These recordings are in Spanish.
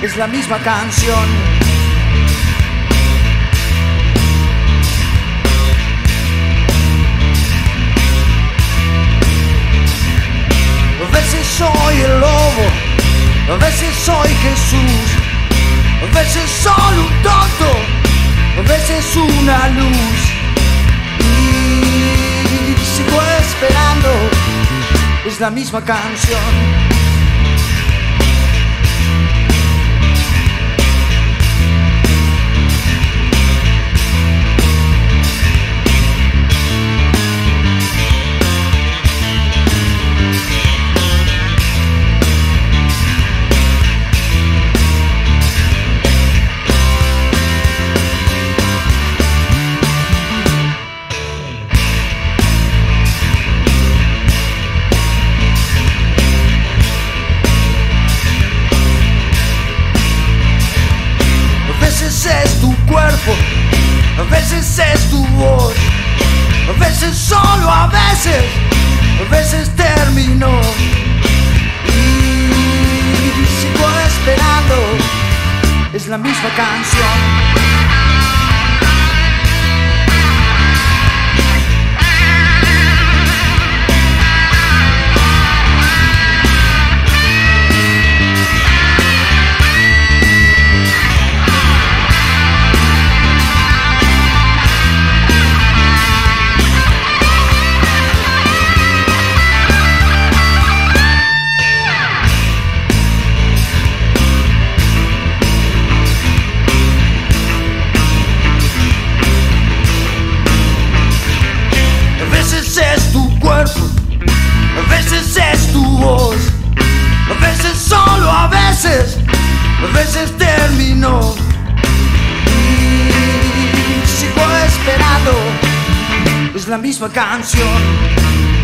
es la misma canción. A veces soy el lobo, a veces soy Jesús, a veces solo un tonto, a veces una luz. Y sigo esperando, es la misma canción. Es tu cuerpo, a veces es tu voz, a veces solo, a veces terminó. Y sigo esperando, es la misma canción. A veces es tu voz, a veces solo, a veces terminó. Y sigo esperando, es la misma canción.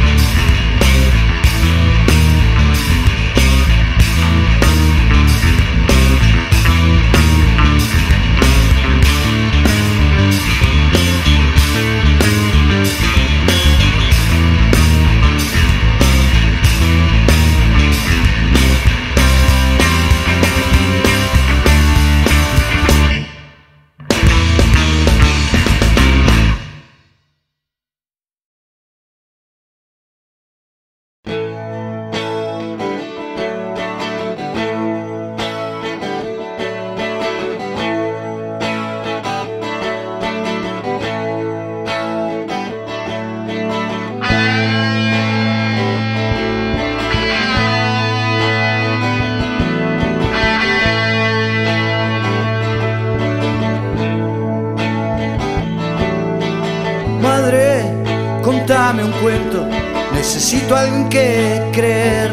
Contame un cuento, necesito algo en que creer.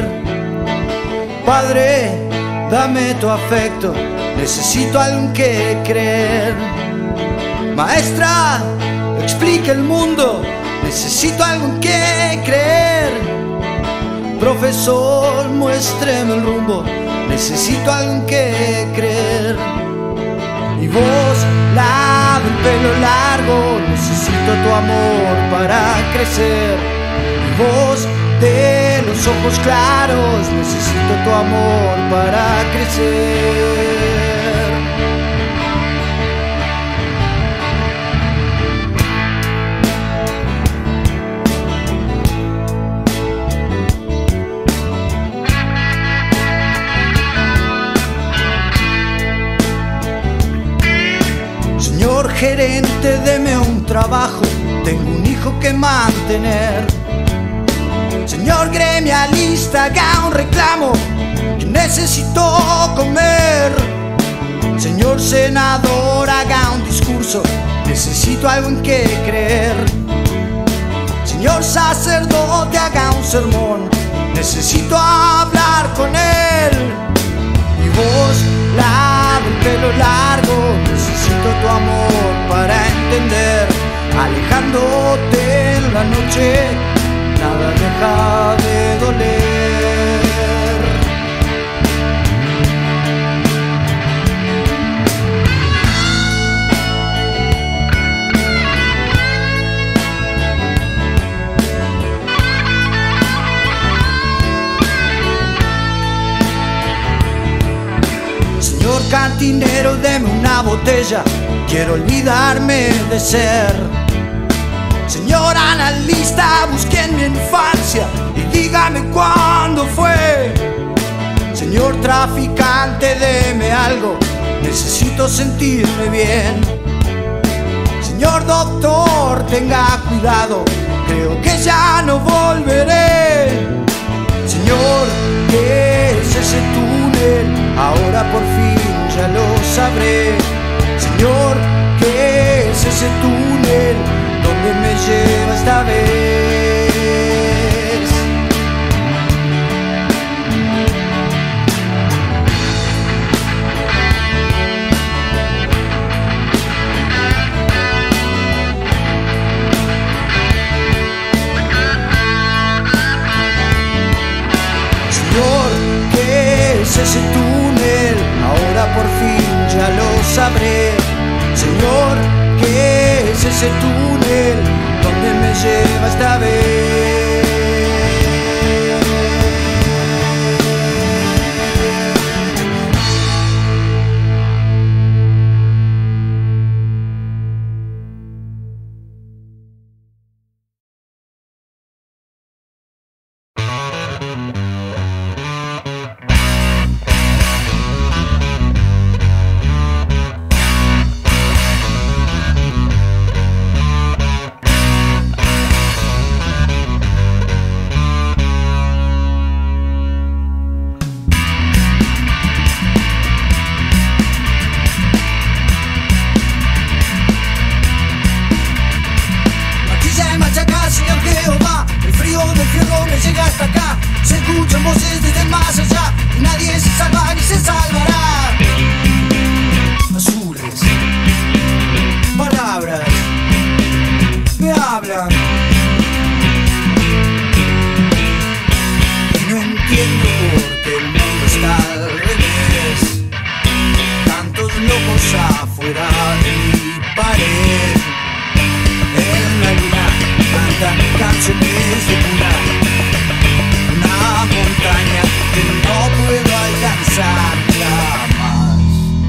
Padre, dame tu afecto, necesito algo en que creer. Maestra, explica el mundo, necesito algo en que creer. Profesor, muéstreme el rumbo, necesito algo en que creer. Y vos, la del pelo largo, necesito tu amor para crecer. Y vos, de los ojos claros, necesito tu amor para crecer. Señor gerente, deme un trabajo, tengo un hijo que mantener. Señor gremialista, haga un reclamo, que necesito comer. Señor senador, haga un discurso, necesito algo en que creer. Señor sacerdote, haga un sermón, necesito hablar con él. Y vos, la del pelo largo, necesito tu amor para entender. Alejándote en la noche, nada deja de doler. Señor cantinero, deme una botella, quiero olvidarme de ser. Señor analista, busque en mi infancia y dígame cuándo fue. Señor traficante, deme algo, necesito sentirme bien. Señor doctor, tenga cuidado, creo que ya no volveré. Señor, ¿qué es ese túnel? Ahora por fin ya lo sabré. Señor, ¿qué es ese túnel? ¿Dónde me lleva esta vez? Señor, ¿qué es ese túnel? Ahora por fin ya lo sabré. Señor, ¿qué es ese túnel? ¿Dónde me lleva esta vez? Llega hasta acá, se escuchan voces desde el más allá y nadie se salva ni se salvará. Azules, palabras me hablan. No entiendo por qué el mundo está al revés. Tantos locos afuera de mi pared. En la luna cantan canciones de cuna. Una montaña que no puedo alcanzar jamás.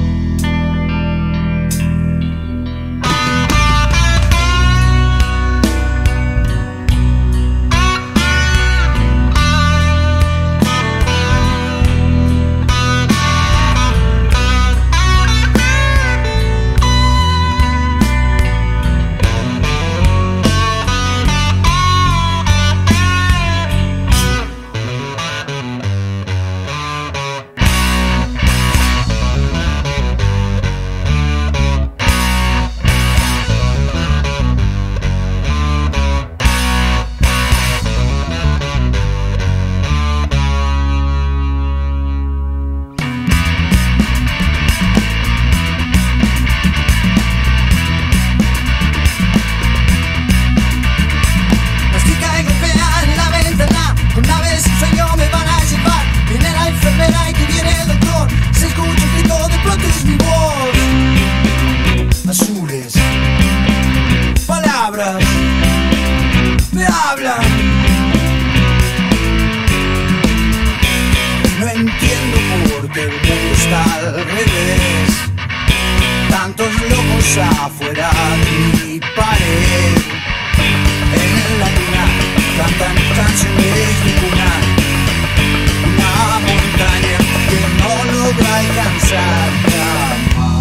Me hablan. No entiendo por qué el mundo está al revés. Tantos locos afuera de mi pared. En la luna cantan canciones de cuna. Una montaña que no logra alcanzar jamás.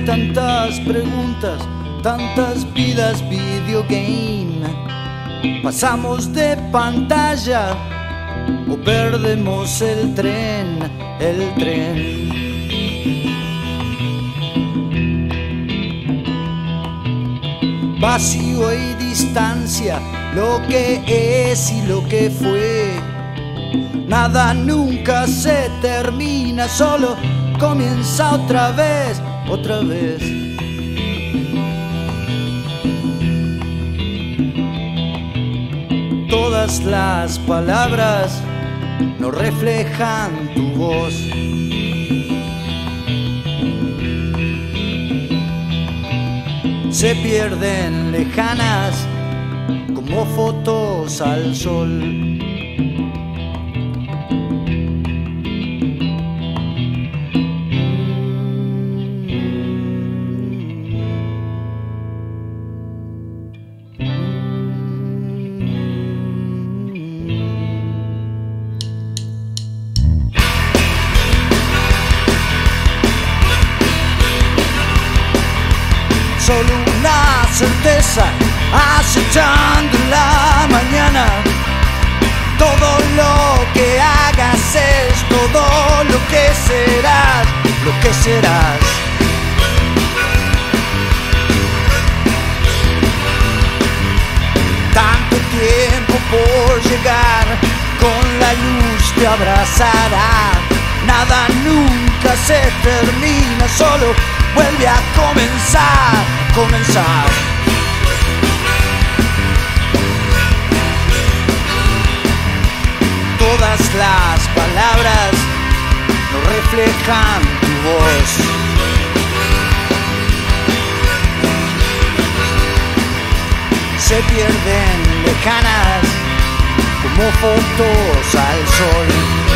tantas preguntas, tantas vidas videogame. Pasamos de pantalla o perdemos el tren, el tren. Vacío y distancia, lo que es y lo que fue. Nada nunca se termina, solo comienza otra vez, otra vez. Todas las palabras no reflejan tu voz. Se pierden lejanas como fotos al sol. Solo una certeza acechando en la mañana. Todo lo que hagas es todo lo que serás, lo que serás. Tanto tiempo por llegar, con la luz te abrazará. Nada nunca se termina, solo vuelve a comenzar, comenzar. Todas las palabras no reflejan tu voz. Se pierden lejanas como fotos al sol.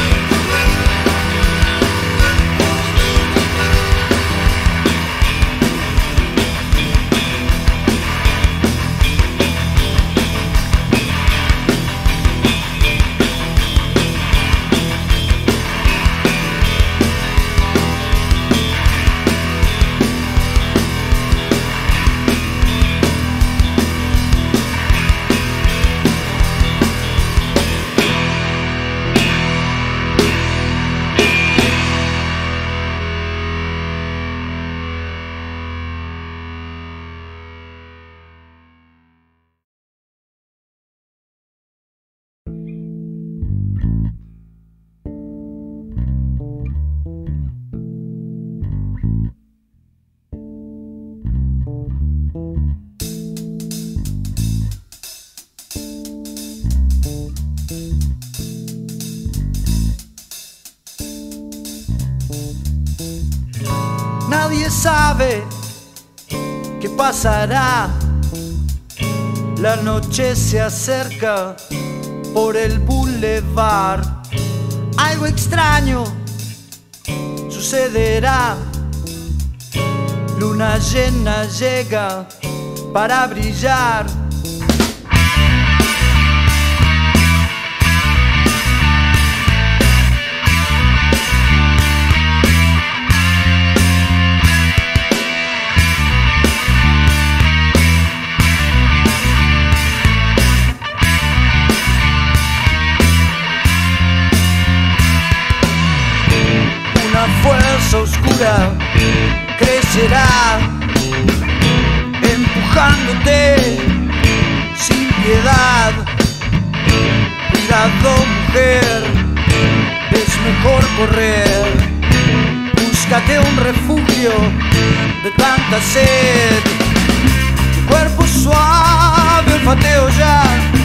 Nadie sabe qué pasará. La noche se acerca por el boulevard. Algo extraño sucederá. Luna llena llega para brillar. Fuerza oscura crecerá, empujándote sin piedad. Cuidado, mujer, es mejor correr. Búscate un refugio de tanta sed. Tu cuerpo suave, olfateo ya.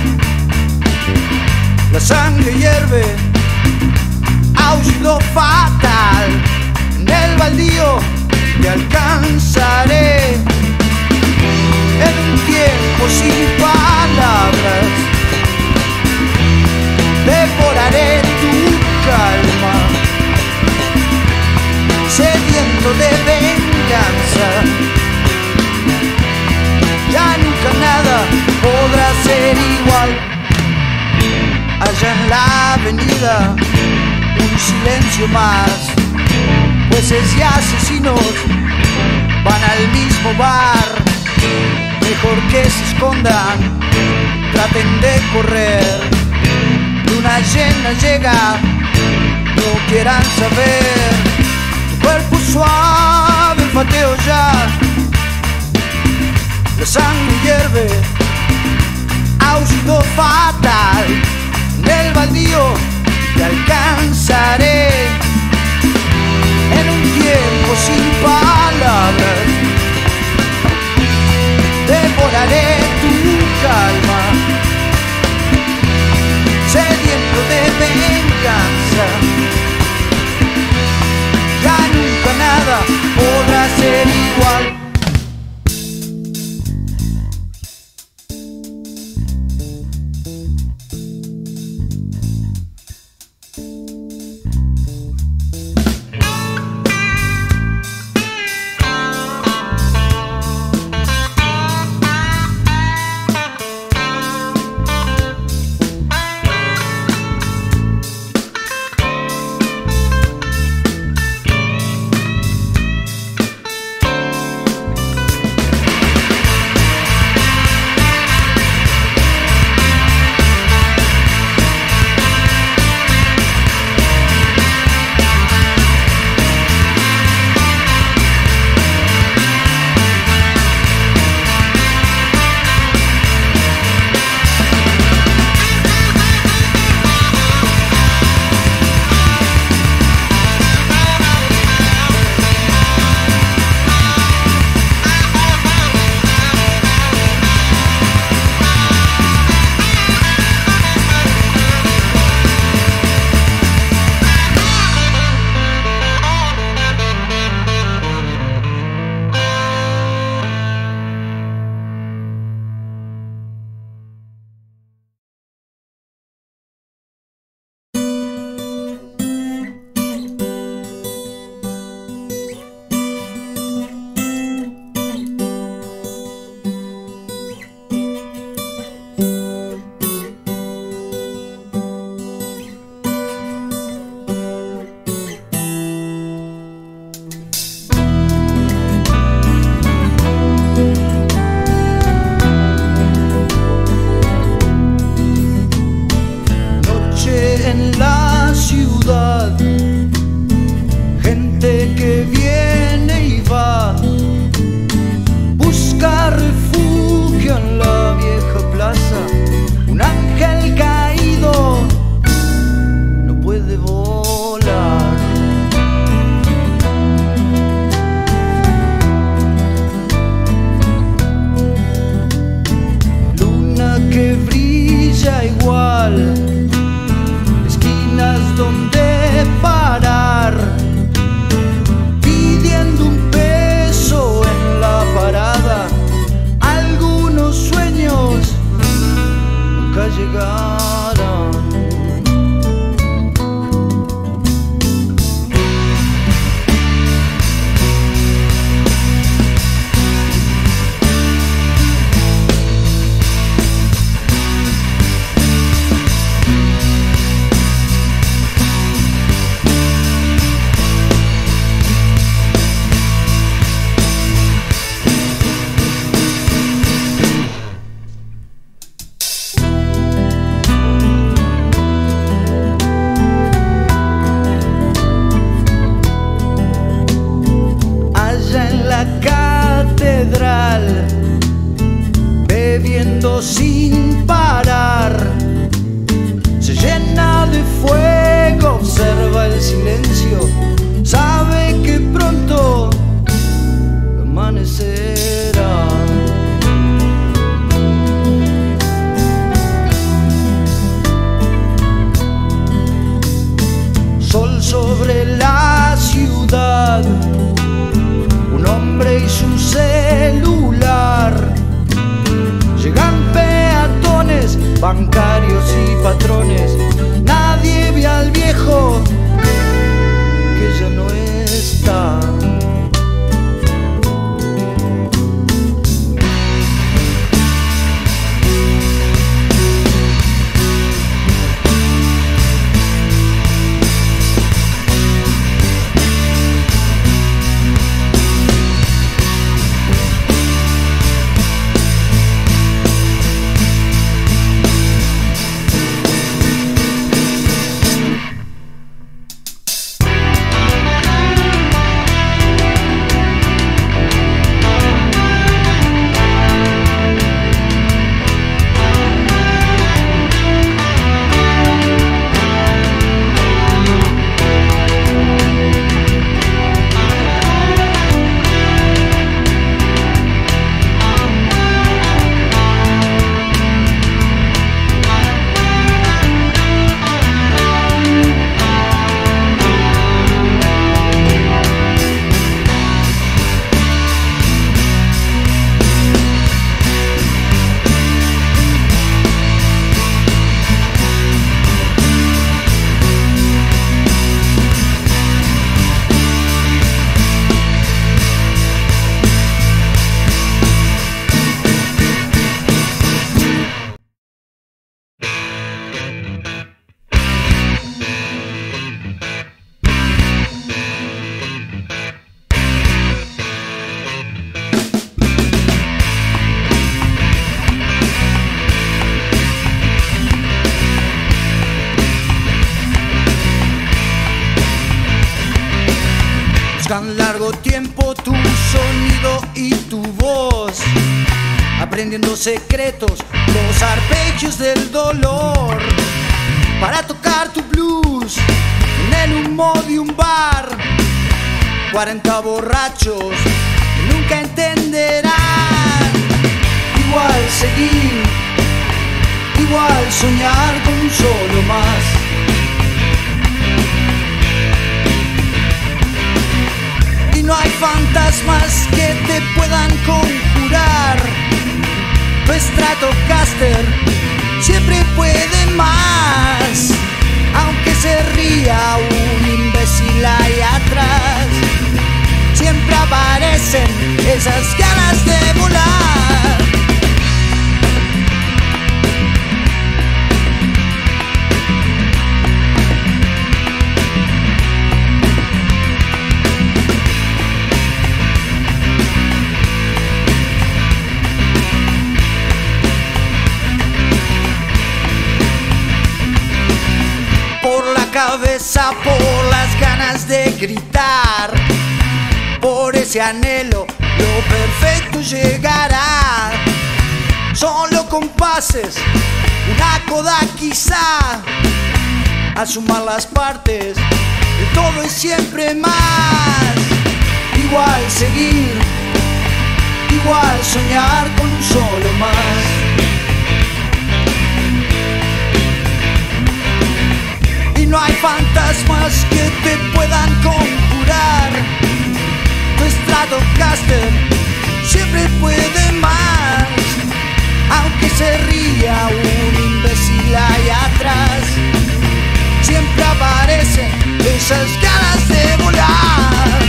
La sangre hierve, aullido fatal. En el baldío te alcanzaré. En un tiempo sin palabras devoraré tu calma. Sediento de venganza, ya nunca nada podrá ser igual. Allá en la avenida un silencio más. jueces y asesinos van al mismo bar. Mejor que se escondan, traten de correr. Luna llena llega, no quieran saber. Tu cuerpo suave, olfateo ya, la sangre hierve, aullido fatal. En el baldío te alcanzaré, en un tiempo sin palabras devoraré tu calma, sediento de venganza. Ya nunca nada podrá ser igual. bebiendo sin parar. Se llena de fuego, observa el silencio, sabe que pronto amanecerá. Sol sobre la ciudad, un hombre y su celular. Llegan peatones, bancarios y patrones. Nadie ve al viejo que ya no está. Tan largo tiempo tu sonido y tu voz, aprendiendo secretos, los arpegios del dolor, para tocar tu blues en el humo de un bar. 40 borrachos que nunca entenderán. Igual seguir, igual soñar con un solo más. Y no hay fantasmas que te puedan conjurar. Tu Stratocaster siempre puede más, aunque se ría un imbécil ahí atrás. Siempre aparecen esas ganas de volar. Cabeza por las ganas de gritar, por ese anhelo lo perfecto llegará. Solo compases, una coda quizá, al sumar las partes de todo y siempre más. Igual seguir, igual soñar con un solo más. No hay fantasmas que te puedan conjurar. Tu Stratocaster siempre puede más, aunque se ría un imbécil ahí atrás. Siempre aparecen esas ganas de volar.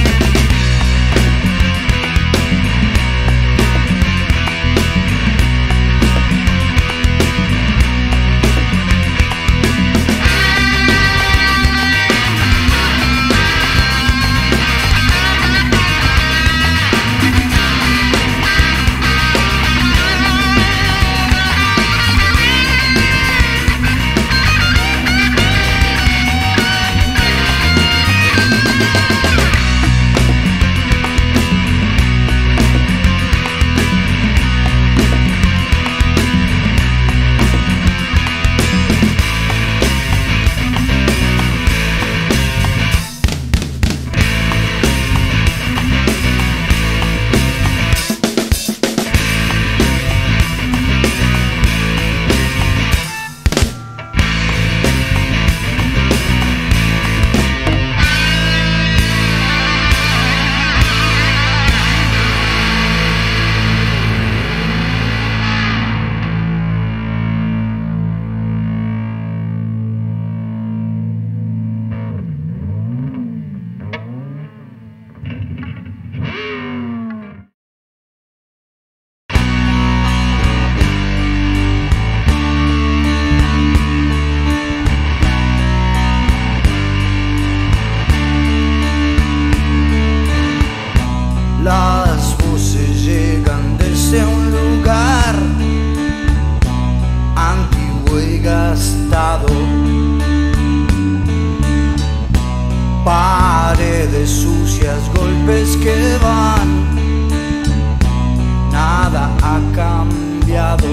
Paredes sucias, golpes que van, nada ha cambiado.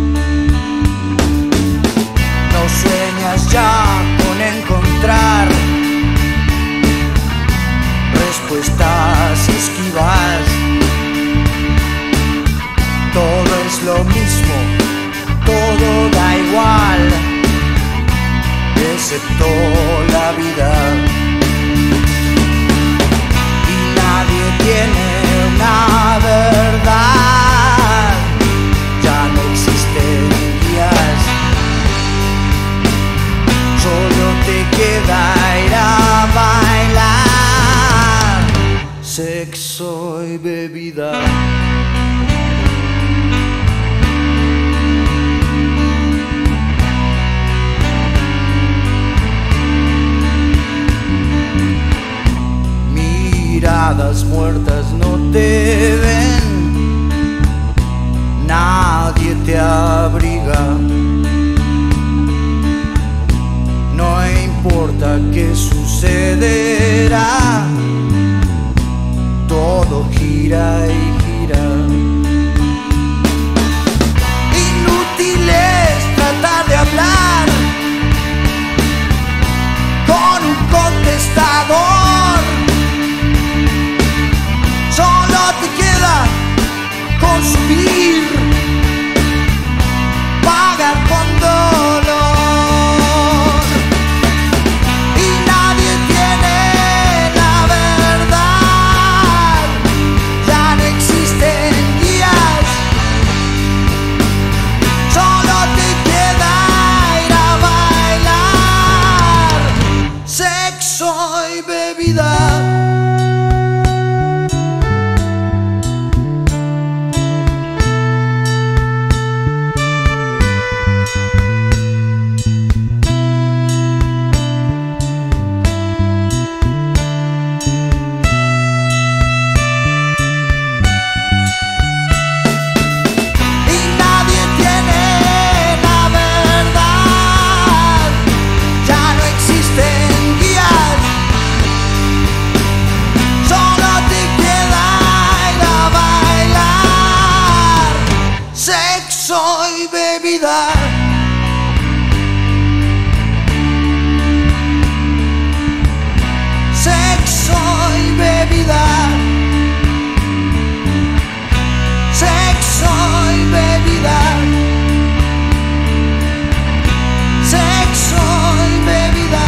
No sueñas ya con encontrar respuestas esquivas. Todo es lo mismo, todo da igual, excepto la vida. Nadie tiene una verdad, ya no existen guías, solo te queda ir a bailar, sexo y bebida. Miradas muertas no te ven, nadie te abriga. No importa qué sucederá, subir, pagar con dolor. Y nadie tiene la verdad, ya no existen guías, solo te queda ir a bailar, sexo y bebida. Soy bebida. Sexo y bebida. Sexo y bebida. Sexo y bebida.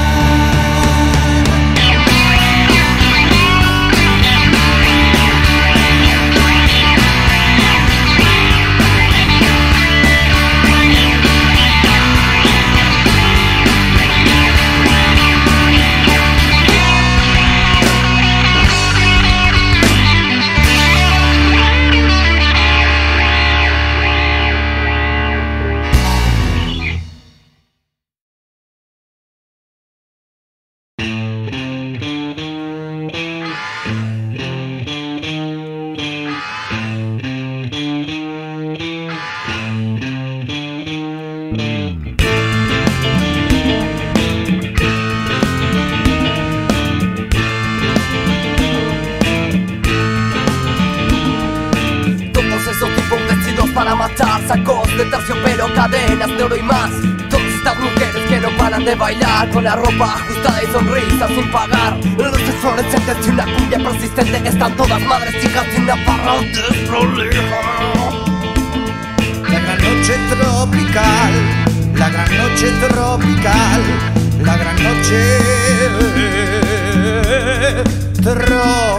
Para matar, sacos de terciopelo, cadenas de oro y más. Todas estas mujeres que no paran de bailar, con la ropa ajustada y sonrisas sin pagar. Luces fluorescentes y una cumbia persistente, están todas madres hijas de una parra desprolija. La gran noche tropical, la gran noche tropical, la gran noche tropical.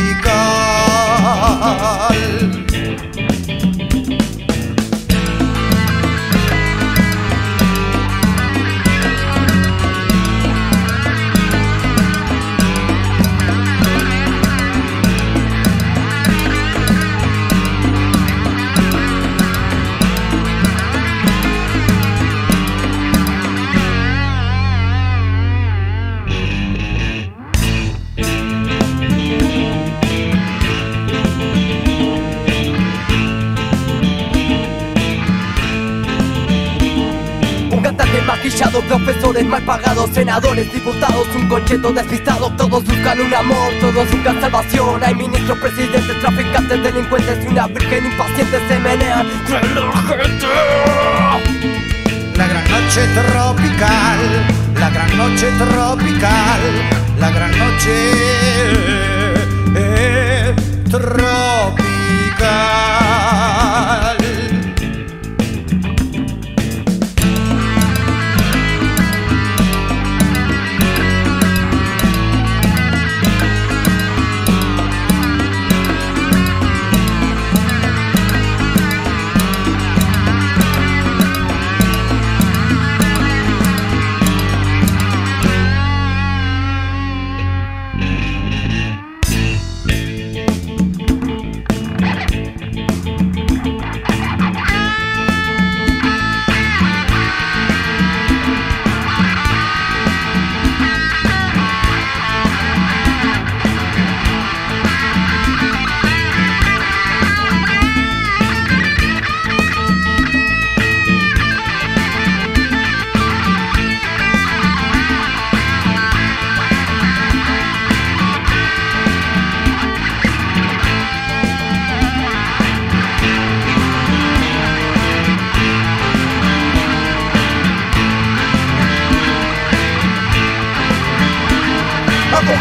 Maquillado, profesores mal pagados, senadores, diputados, un concheto despistado. Todos buscan un amor, todos buscan salvación. Hay ministros, presidentes, traficantes, delincuentes y una virgen impaciente se menea entre la gente. La gran noche tropical, la gran noche tropical, la gran noche tropical.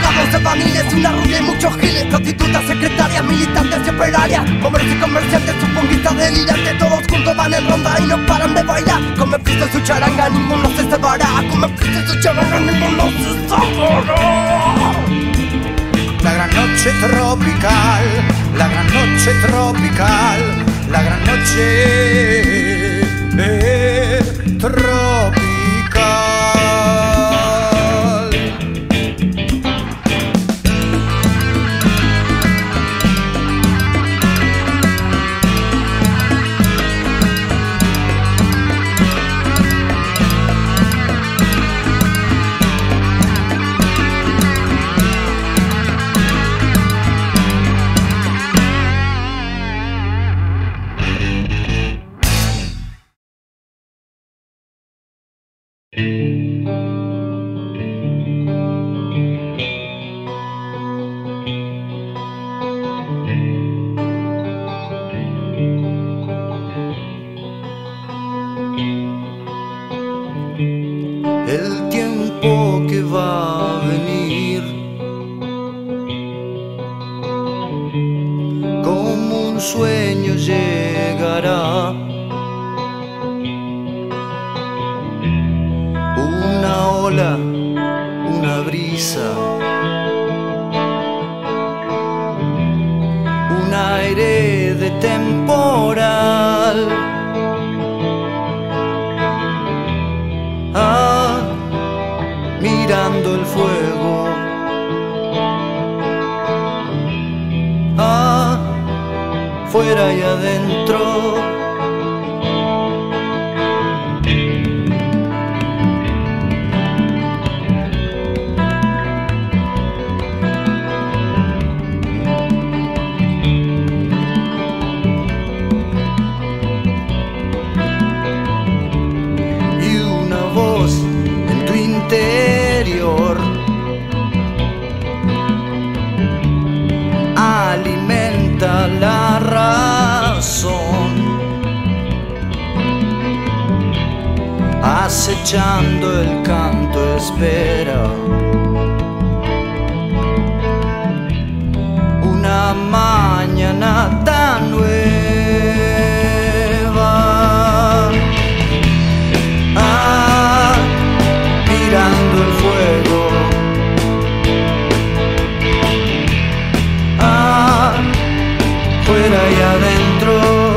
soldados evaniles, una rubia y muchos giles, prostitutas, secretarias, militantes y operarias, hombres y comerciantes, suponguistas delirantes, todos juntos van en ronda y no paran de bailar. Come Cristo su charanga, ninguno se separará. Come Cristo su charanga, ninguno se separará. La gran noche tropical, la gran noche tropical, la gran noche tropical. El tiempo que va a venir como un sueño llegará. Una ola, una brisa, un aire de temporal. Mirando el fuego, fuera y adentro. Y una voz en tu interior alimenta la razón, acechando el canto espera una mañana tan nueva. Mirando el fuego, fuera y adentro,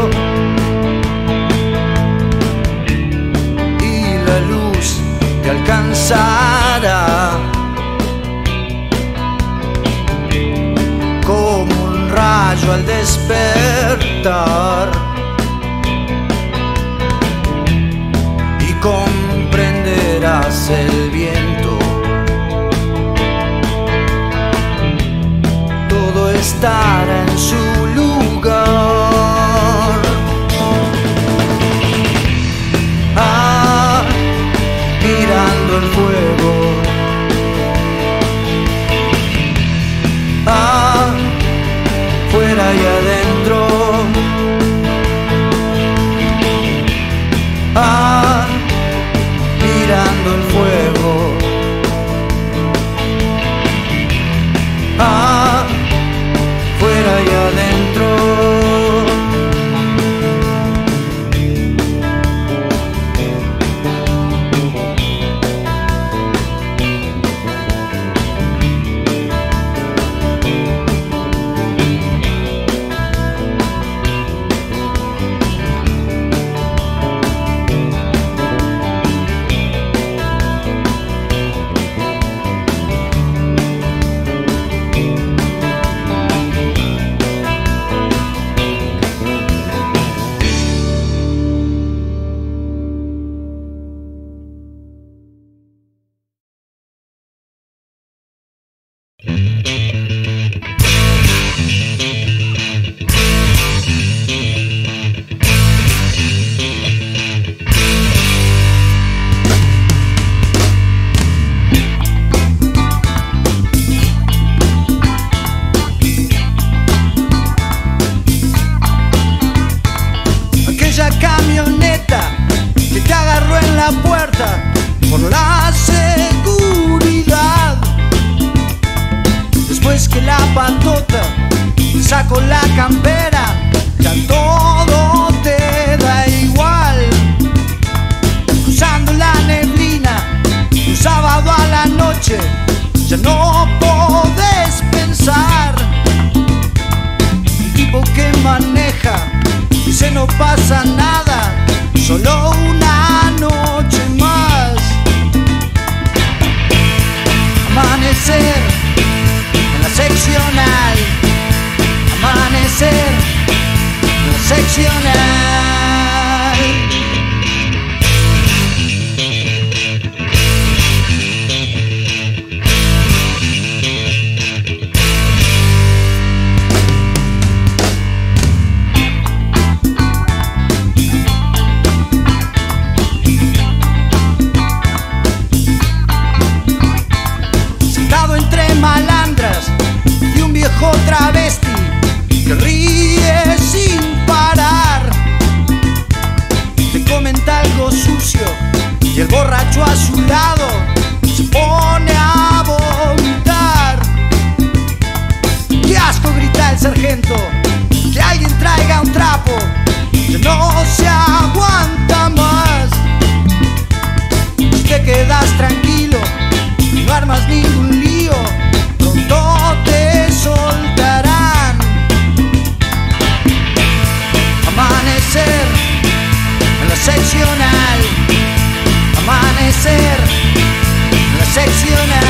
y la luz te alcanzará como un rayo al despertar, y comprenderás el viento. Todo estará en su lugar. Mirando el fuego, fuera y adentro, mirando el fuego, fuera y adentro. Camioneta que te agarró en la puerta por la seguridad, es que la patota sacó la campera, ya todo te da igual. Cruzando la neblina, un sábado a la noche, ya no podés pensar. Un tipo que maneja, dice no pasa nada, solo una noche más. Amanecer en la seccional, amanecer en la seccional. Malandras y un viejo travesti que ríe sin parar. Te comenta algo sucio y el borracho a su lado se pone a vomitar. ¡Qué asco!, grita el sargento, que alguien traiga un trapo, que no se aguanta más. Te quedas tranquilo, no armas ningún lío, pronto te soltarán. Amanecer en la seccional, amanecer en la seccional.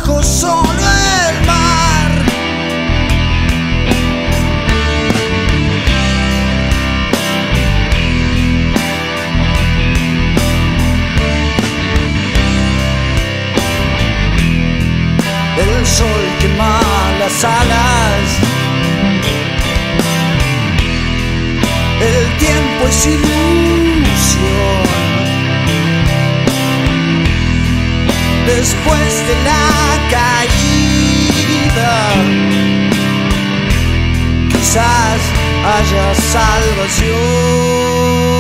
abajo solo el mar. El sol quema las alas, el tiempo es ilusión. Después de la caída, quizás haya salvación.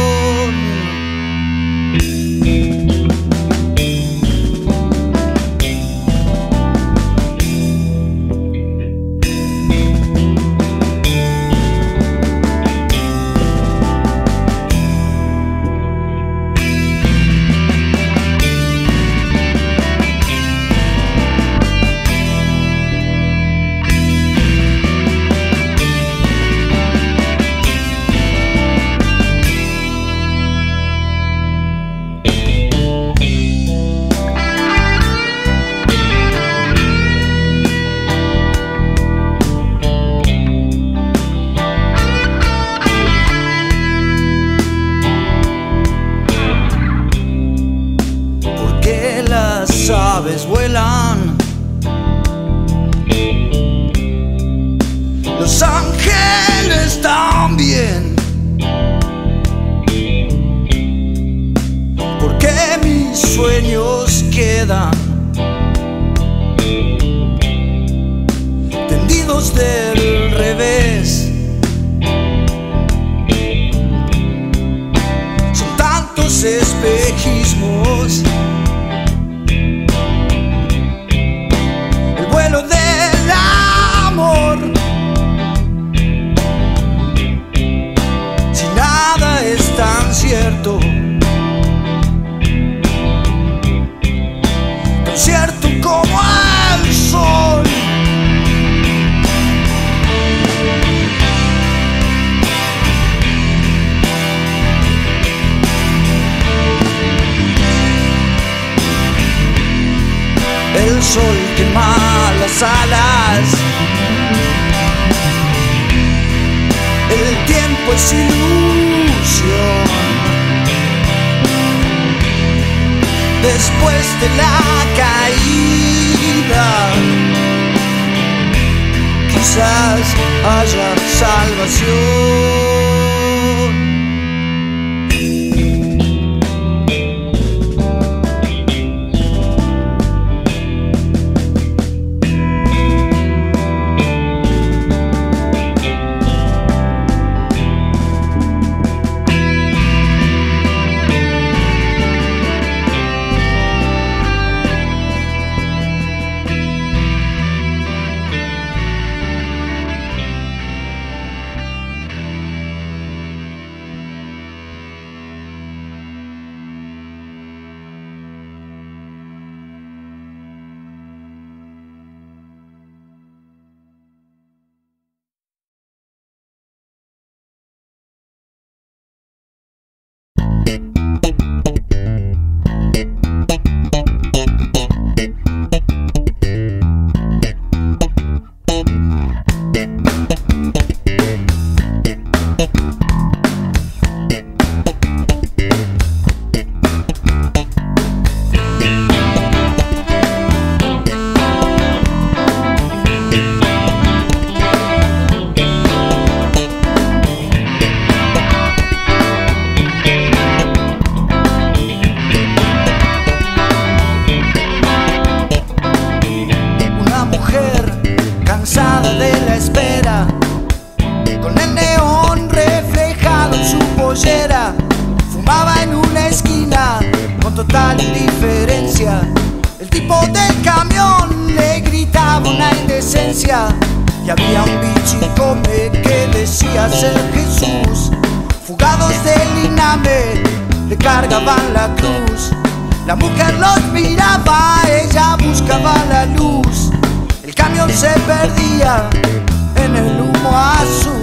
Las aves vuelan, los ángeles también. Porque mis sueños quedan tendidos del revés. Son tantos espejismos. Del amor, si nada es tan cierto, tan cierto como el sol. El sol quema las alas, el tiempo es ilusión. Después de la caída, quizás haya salvación. Total indiferencia. El tipo del camión le gritaba una indecencia. Y había un bichicome que decía ser Jesús. Fugados del INAME le cargaban la cruz. La mujer los miraba, ella buscaba la luz. El camión se perdía en el humo azul.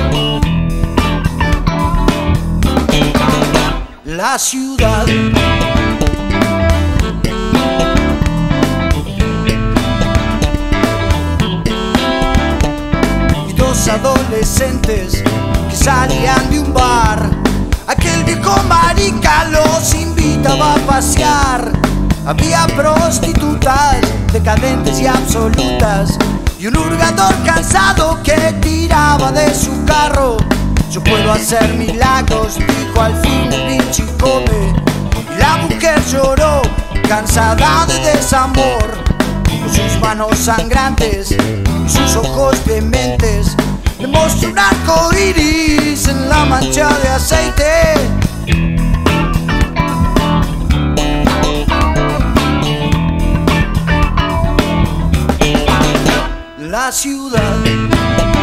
La ciudad adolescentes que salían de un bar. Aquel viejo marica los invitaba a pasear. Había prostitutas decadentes y absolutas y un hurgador cansado que tiraba de su carro. Yo puedo hacer milagros, dijo al fin el Vinci Come. Y la mujer lloró, cansada de desamor, con sus manos sangrantes y sus ojos dementes. Le mostró un arco iris en la mancha de aceite. La ciudad